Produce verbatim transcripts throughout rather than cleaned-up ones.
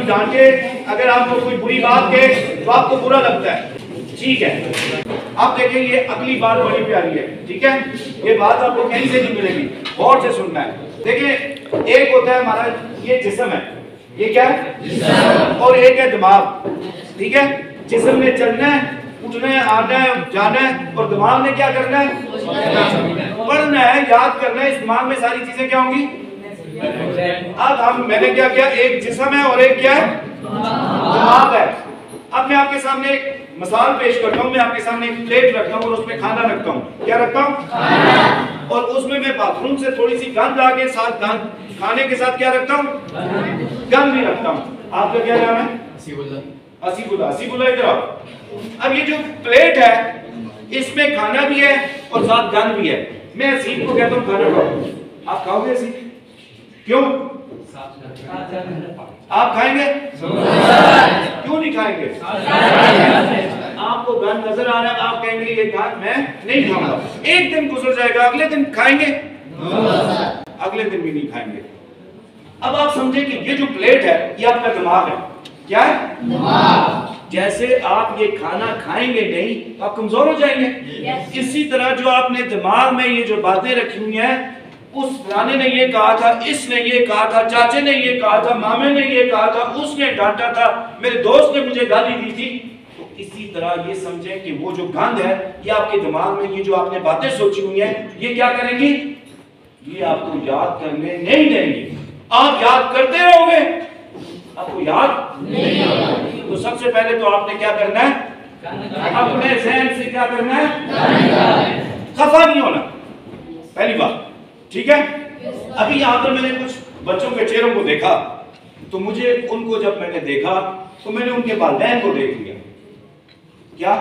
डांटे, अगर आपको कोई बुरी बात कहे तो आपको बुरा लगता है, ठीक है। आप देखें ये अगली बात बड़ी प्यारी है, ठीक है, ये बात आपको कहीं से नहीं मिलेगी, गौर से सुनना है। देखिए एक होता है हमारा ये जिस्म है, ये क्या है जिस्म, और एक है दिमाग, ठीक है। जिस्म में चलना है, उठना है, आना है, जाना है, और दिमाग ने क्या करना है, पढ़ना है, याद करना है। इस दिमाग में सारी चीजें क्या होंगी। अब हम मैंने क्या किया, एक जिस्म है और एक क्या है दिमाग है। अब मैं आपके सामने एक मिसाल पेश करता हूँ, मैं आपके सामने एक प्लेट रखता हूँ और उसमें खाना रखता हूँ, क्या रखता हूँ, और उसमें मैं बाथरूम से थोड़ी सी गंद आके साथ गंद खाने के साथ क्या रखता हूँ, गंद भी रखता हूँ। आपका क्या नाम है, असीबुल्ला। असीबुल्ला, असीबुल्ला इधर आओ। अब ये जो प्लेट है इसमें खाना भी है और साथ गंद भी है। मैं असीब को कहता हूँ खाना खाओ, आप खाओगे असीब, क्यों आप खाएंगे, क्यों नहीं खाएंगे, आपको गंद नजर आ रहा है, आप कहेंगे ये गंद मैं नहीं खाऊंगा। एक दिन गुजर जाएगा, अगले दिन खाएंगे, अगले दिन भी नहीं खाएंगे। अब आप समझे कि ये जो प्लेट है ये आपका दिमाग है, क्या है दिमाग। जैसे आप ये खाना खाएंगे नहीं तो आप कमजोर हो जाएंगे, इसी तरह जो आपने दिमाग में ये जो बातें रखी हुई हैं, उस फलाने ने ये कहा था, इसने ये कहा था, चाचे ने ये कहा था, मामे ने ये कहा था, उसने डांटा था, मेरे दोस्त ने मुझे गाली दी थी, तो इसी तरह ये समझें कि वो जो गंद है ये आपके दिमाग में, ये जो आपने बातें सोची हुई हैं, ये क्या करेंगी, ये आपको याद करने नहीं देंगी। आप याद करते रहोगे, आपको याद नहीं होगा। तो सबसे पहले तो आपने क्या करना है, अपने ज़हन से क्या करना है, खफा नहीं होना, पहली बात, ठीक है। अभी यहाँ पर मैंने कुछ बच्चों के चेहरों को देखा, तो मुझे उनको जब मैंने देखा तो मैंने उनके वालिदैन को देख लिया। क्या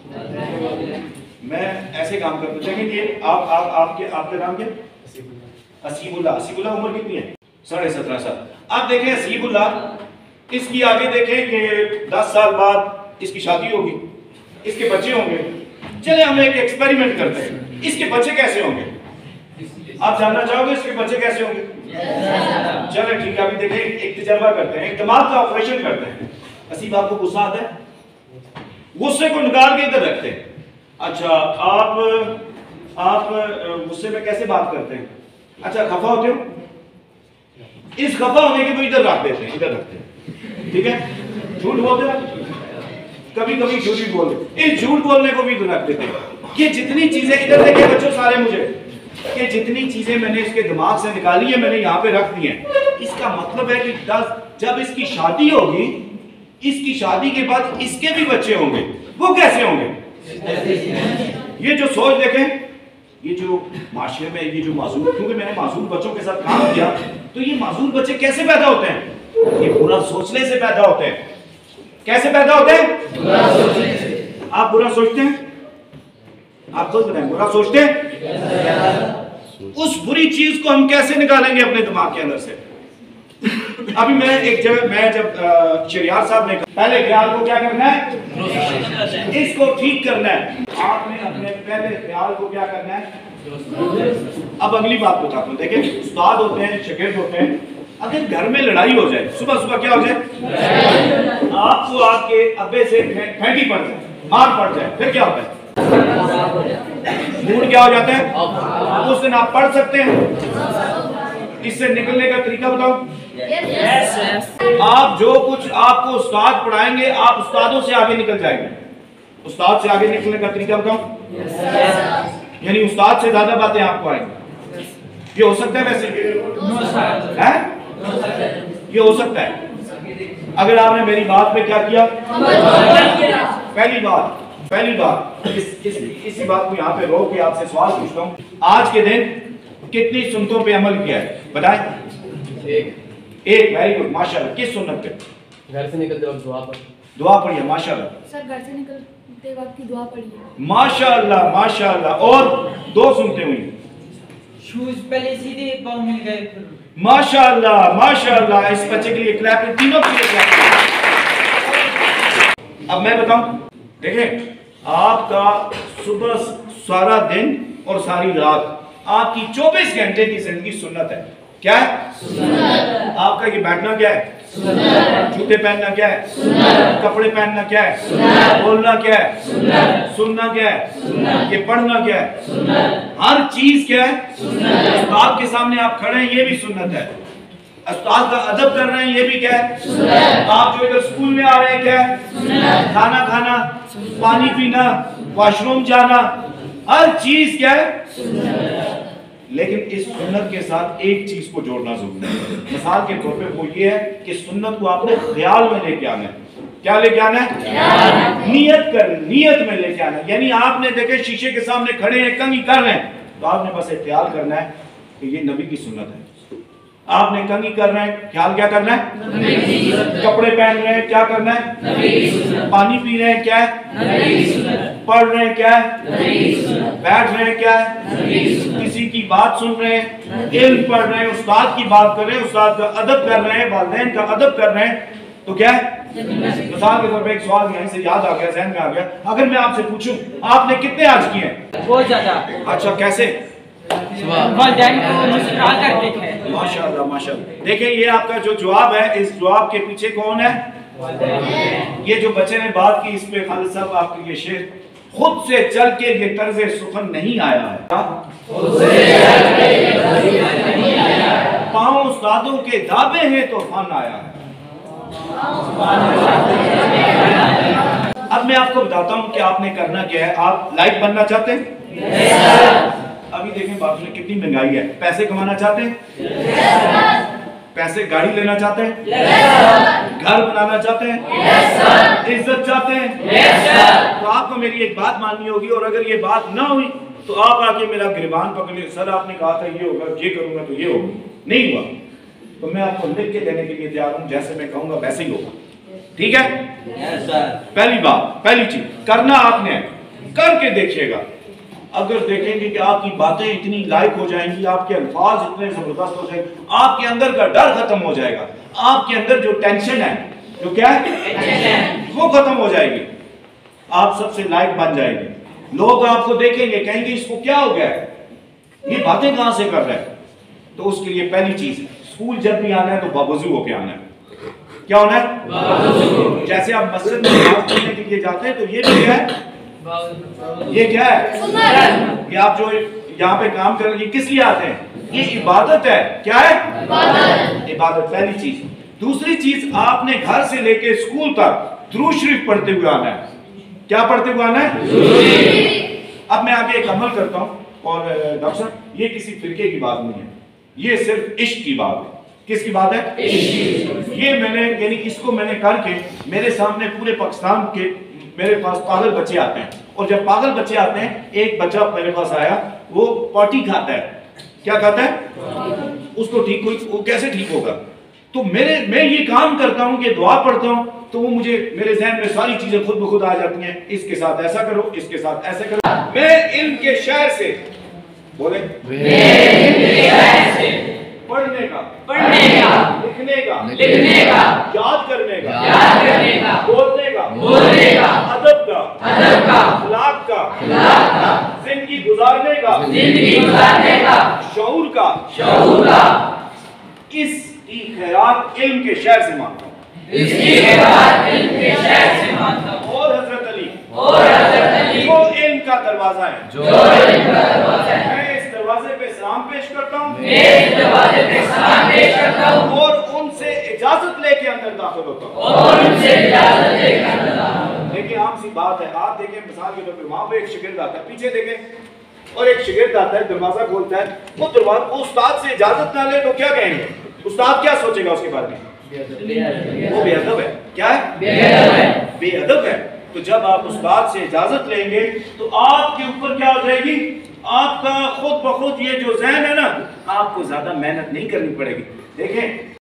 मैं ऐसे काम करता हूँ कि आप आप आपके आपका नाम क्या, असीबुल्ला। असीबुल्ला उम्र कितनी है, साढ़े सत्रह साल। आप देखें असीबुल्ला, इसकी आगे देखें कि दस साल बाद इसकी शादी होगी, इसके बच्चे होंगे। चले हम एक एक्सपेरिमेंट करते हैं, इसके बच्चे कैसे होंगे, आप जानना चाहोगे इसके बच्चे कैसे होंगे? चले ठीक है, अभी देखें एक तजर्बा करते हैं, एक दिमाग का ऑपरेशन करते हैं। असीब आपको गुस्सा आता है, गुस्से को निकाल के इधर रखते हैं। अच्छा आप आप गुस्से में कैसे बात करते हैं, अच्छा खफा होते हो, इस खफा होने के तो इधर रख देते हैं, इधर रखते हैं, ठीक है। झूठ बोलते हैं, कभी कभी झूठ भी बोलते, इस झूठ बोलने को भी इधर रख देते हैं। ये जितनी चीजें इधर देखे बच्चों सारे, मुझे ये जितनी चीजें मैंने इसके दिमाग से निकाली है मैंने यहाँ पे रख दी हैं। इसका मतलब है कि दस जब इसकी शादी होगी, इसकी शादी के बाद इसके भी बच्चे होंगे, वो कैसे होंगे? ये जो सोच देखें, ये जो माशरे में ये जो मासूम, क्योंकि मैंने मासूम बच्चों के साथ काम किया, तो ये मासूम बच्चे कैसे पैदा होते हैं? ये बुरा सोचने से पैदा होते हैं। कैसे पैदा होते हैं? बुरा सोचने से। आप बुरा सोचते हैं, आप सोच रहे हैं बुरा सोचते हैं, उस बुरी चीज को हम कैसे निकालेंगे अपने दिमाग के अंदर से? अभी मैं एक जगह, मैं जब शरियार साहब ने पहले ख्याल को क्या करना है, इसको ठीक करना है। आपने अपने पहले ख्याल को क्या करना है। अब अगली बात बताता हूँ, देखिए उस्ताद होते हैं, शागिर्द होते हैं, अगर घर में लड़ाई हो जाए, सुबह सुबह क्या हो जाए, आपको आपके अब्बे से फेंटी पड़ जाए, मार पड़ जाए, फिर क्या होता है? मूड क्या हो जाता है? उस दिन आप पढ़ सकते हैं। इससे निकलने का तरीका बताओ। yes, yes. आप जो कुछ आपको उस्ताद पढ़ाएंगे, आप उस्तादों से आगे निकल जाएंगे। उस्ताद से आगे निकलने का तरीका बताओ। yes. यानी उस्ताद से ज्यादा बातें आपको आएंगी। ये हो सकता है वैसे है? ये हो सकता है अगर आपने मेरी बात पे क्या किया। पहली बात पहली बात इस, इस, इसी बात को यहाँ पे रोक के आपसे सवाल पूछता हूँ, आज के दिन कितनी सुन्नतों पे अमल किया है बताएं? एक। एक, वेरी गुड, माशाल्लाह। किस सुन्नत पे? घर से निकलते वक्त दुआ पढ़ी। दुआ पढ़ी है, माशाल्लाह। सर घर से निकलते वक्त की दुआ पढ़ी है, माशाल्लाह माशाल्लाह। और दो सुनते हुई, शूज पहले सीधे पाँव मिल गए, माशाल्लाह माशाल्लाह। इस बच्चे के लिए क्लैप, तीनों के लिए क्लैप। अब मैं बताऊं, देखें आपका सुबह सारा दिन और सारी रात, आपकी चौबीस घंटे की जिंदगी सुन्नत है। क्या है? आपका ये बैठना क्या है? जूते पहनना क्या है? कपड़े पहनना क्या है? बोलना क्या है? सुनना क्या है? ये पढ़ना क्या है? हर चीज क्या है? उस्ताद के सामने आप खड़े हैं, ये भी सुन्नत है। उस्ताद का अदब कर रहे हैं, ये भी क्या है? आप जो इधर स्कूल में आ रहे हैं, क्या है? खाना खाना, पानी पीना, वॉशरूम जाना, हर चीज क्या है? लेकिन इस सुन्नत के साथ एक चीज को जोड़ना जरूरी है। मिसाल के तौर पे वो ये है कि सुन्नत को आपने ख्याल में लेके आना है। क्या लेके आना है? नियत कर, नियत में लेके आना है। यानी आपने देखे शीशे के सामने खड़े हैं, कंघी कर रहे हैं, तो आपने बस एक ख्याल करना है कि ये नबी की सुन्नत है। आपने कंघी कर रहे हैं, ख्याल क्या करना है? कपड़े पहन रहे हैं, क्या करना है? पानी पी रहे हैं, क्या है? पढ़ रहे हैं, क्या है? बैठ रहे हैं, क्या है? किसी की बात सुन रहे हैं, इल्म पढ़ रहे हैं, उस्ताद की बात कर रहे हैं, उस्ताद का अदब कर रहे हैं, वालिदैन का अदब कर रहे हैं, तो क्या है? मिसाल के तौर पे एक सवाल यहीं से याद आ गया, जहन में आ गया। अगर मैं आपसे पूछूं आपने कितने आज किए हैं? बहुत ज्यादा। अच्छा, कैसे? वालिदैन को मुस्कुरा कर देखें। माशाअल्लाह माशाअल्लाह। देखिए ये आपका जो जवाब है, इस जवाब के पीछे कौन है? ये जो बच्चे ने बात की, इस पे खालिद साहब आपके ये शेर खुद से चल के ये तर्ज सुखन नहीं आया है। पाँव उस्तादों के दावे हैं तो फन आया है। अब मैं आपको बताता हूं कि आपने करना क्या है। आप लाइक बनना चाहते हैं? yes, अभी देखें बात में कितनी महंगाई है। पैसे कमाना चाहते हैं? yes, पैसे गाड़ी लेना चाहते हैं? yes, घर बनाना चाहते हैं? yes, इज्जत चाहते हैं? yes, तो आपको मेरी एक बात माननी होगी, और अगर ये बात ना हुई तो आप आके मेरा गिरबान पकड़ लिया, सर आपने कहा था ये होगा, ये करूंगा तो ये होगा, नहीं हुआ तो मैं आपको लिख के देने के लिए तैयार हूं, जैसे मैं कहूंगा वैसे ही होगा। ठीक है? yes, sir। पहली बात, पहली चीज करना आपने, करके देखिएगा। अगर देखेंगे कि आपकी बातें इतनी लाइक हो जाएंगी, आपके अल्फाज इतने जबरदस्त हो जाएंगे, आपके अंदर का डर खत्म हो जाएगा, आपके अंदर जो टेंशन है, जो क्या है, वो खत्म हो जाएगी, आप सबसे लाइक बन जाएंगे। लोग आपको देखेंगे, कहेंगे इसको क्या हो गया है, ये बातें कहां से कर रहा है। तो उसके लिए पहली चीज, स्कूल जब भी आना है तो बावजू होके आना है। क्या होना है? जैसे आप मस्जिद में नमाज पढ़ने के लिए जाते हैं तो ये भी है, ये क्या है? ये आप जो यहाँ पे काम कर रहे हैं, किस लिए आते हैं? ये इबादत है। क्या है? इबादत। इबादत पहली चीज। दूसरी चीज, आपने घर से लेके स्कूल तक दुरूद शरीफ पढ़ते हुए आना है। क्या पढ़ते हुए आना है? अब मैं आगे एक अमल करता हूँ, और डॉक्टर साहब ये किसी फिरके की बात नहीं है, ये सिर्फ इश्क की बात है। किसकी बात है? इश्क। ये मैंने यानी इसको मैंने करके मेरे सामने पूरे पाकिस्तान के मेरे पास पागल बच्चे आते हैं, और जब पागल बच्चे आते हैं, एक बच्चा मेरे पास आया, वो पॉटी खाता है। क्या खाता है? उसको ठीक कोई वो कैसे ठीक होगा? तो मेरे मैं ये काम करता हूँ कि दुआ पढ़ता हूँ, तो वो मुझे मेरे ज़हन में सारी चीजें खुद ब खुद आ जाती हैं। इसके साथ ऐसा करो, इसके साथ ऐसे करो। मैं इल्म के शहर से बोले पढ़ने का, पढ़ने का, लिखने का, लिखने का, याद करने का, याद करने का, बोलने का, बोलने का, अदब का, अदब का, अखलाक का, अखलाक का, जिंदगी गुजारने का, जिंदगी गुजारने का, शऊर का, शऊर का, इसकी खैरात इल्म के शहर से मांगता हूँ। इसकी खैरात इल्म के शहर से मांगता हूँ। और हजरत अली, और हजरत अली जो इल्म का दरवाजा है, जो इल्म का दरवाजा है, मैं इस दरवाजे पे सलाम पेश करता हूँ, मैं इस दरवाजे पे सलाम पेश करता हूँ, और उनसे इजाजत लेके अंदर दाखिल होता हूँ, और उनसे इजाजत लेके अंदर दाखिल होता हूँ। देखिए आम सी बात है, आप देखें मिसाल के तौर पे वहां पे एक शिगिर्द आता है, पीछे देखें, और एक शिगिर्द आता है, दरवाजा खोलता है, वो दरवाजा वो उस्ताद से इजाजत ना ले तो क्या कहेंगे? उस्ताद क्या सोचेगा उसके बारे में? वो बेअदब है। क्या है? बेअदब है। बेअदब है। तो जब आप उस्ताद से इजाजत लेंगे तो आपके ऊपर क्या हो जाएगी? आपका खुद ब खुद ये जो ज़हन है ना, आपको ज्यादा मेहनत नहीं करनी पड़ेगी। देखें